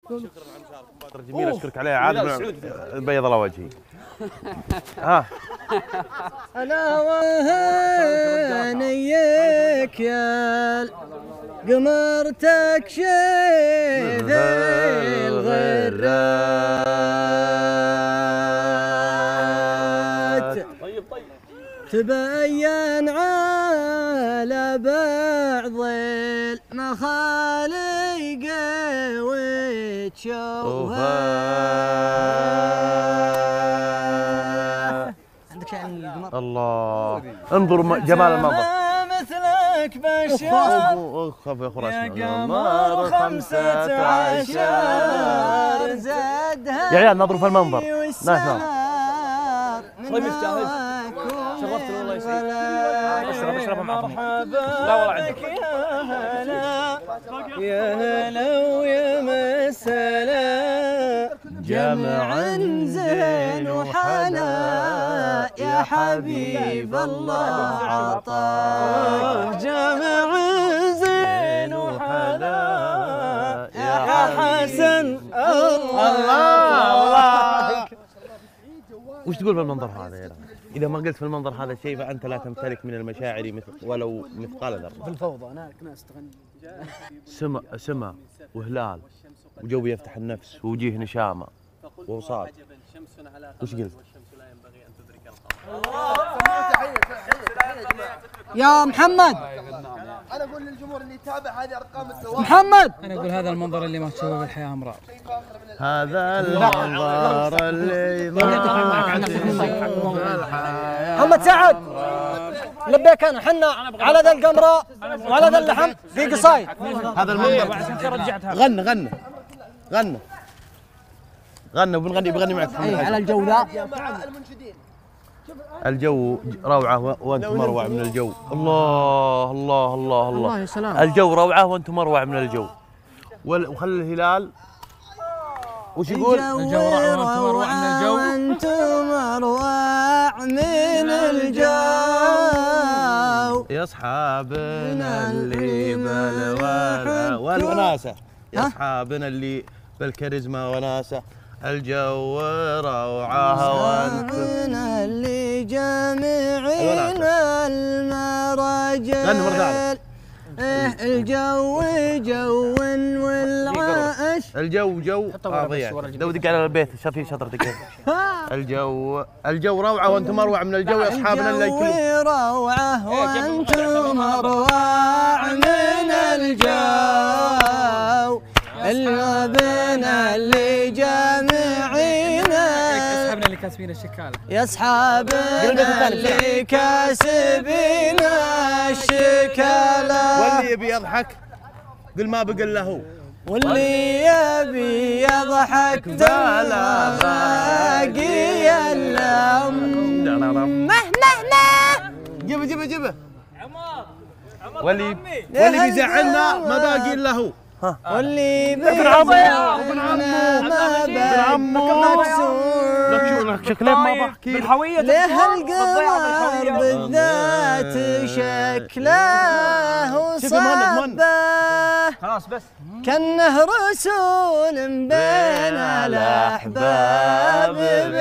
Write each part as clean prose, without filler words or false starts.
مبادرة جميلة اشكرك عليها عاد بيض الله وجهي. ها انا وهنيك يا القمر تكشف الغرات تبين على بعض المخالق وتشوفها. عندك شيء عن القمر؟ الله انظروا جمال المنظر. مثلك بشر يا قمر 15 زادها يا عيال نظروا في المنظر. نعم طيب جاهز؟ شرفتنا والله يا سيدي. اشرب مرحبا لا والله عندك. يا هلا ويا مسهلا جمعا زين وحلا يا حبيب الله عطاك جمع زين وحلا يا حسن الله. وش تقول في المنظر هذا يا رجل؟ إذا ما قلت في المنظر هذا شيء فأنت لا تمتلك من المشاعر ولو مثقال ذرة. في الفوضى أنا أستغني. سما وهلال وجو يفتح النفس ووجيه نشامة ووصال. وش قلت؟ يا محمد انا اقول للجمهور اللي يتابع هذه ارقام التواصل. محمد انا اقول هذا المنظر اللي ما تشوفه بالحياه امراض. هذا المنظر اللي محمد سعد لبيك انا حنا على ذا القمره وعلى ذا اللحم في قصايد. هذا المنظر غنى وبنغني معك. على الجو ذا الجو روعة وأنتم أروع من الجو. الله الله الله الله يا سلام. الجو روعة وأنتم أروع من الجو. وخلي الهلال وش يقول؟ الجو روعة وأنتم أروع من الجو يا أصحابنا اللي بالوناسة والوناسة يا أصحابنا اللي بالكاريزما وناسة الجو روعة وأنتم اللي جامعين المراجل الجو جو والعائش الجو ضيع دودك على البيت شافي شطرتك. الجو روعة وأنتم أروع من الجو يا أصحابنا اللي كلهم روعة وأنتم أروع من الجو الغبنا اللي جامعين اصحابنا اللي كاسبين الشكاله يا اصحابنا اللي كاسبين الشكاله واللي يبي يضحك قل ما بقل له واللي يبي يضحك فلا باقي اللوم جيبه واللي بيزعلنا ما باقي الا هو. واللي بيزعلنا ما باقي مكسور شكلين ما بحكي بالحويه له القمر بالذات شكله صبه خلاص بس كأنه رسول بين الأحباب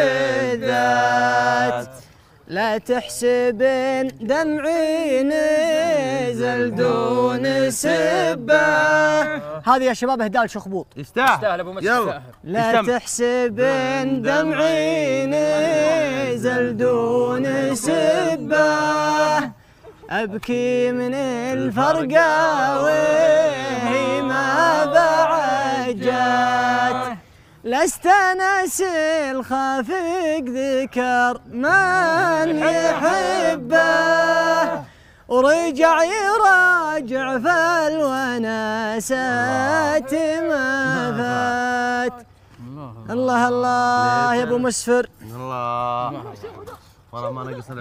بالذات لا تحسبن دمعي نزل دون سبه. هذه يا شباب اهداء لشخبوط يستاهل ابو مسعود. لا تحسبن دمعي نزل دون سبه ابكي من الفرقه وهي ما بعد جات لست ناسي الخافق ذكر من يحبه ورجع يراجع في الوناسات ما فات. الله الله يا ابو مسفر الله والله ما نقص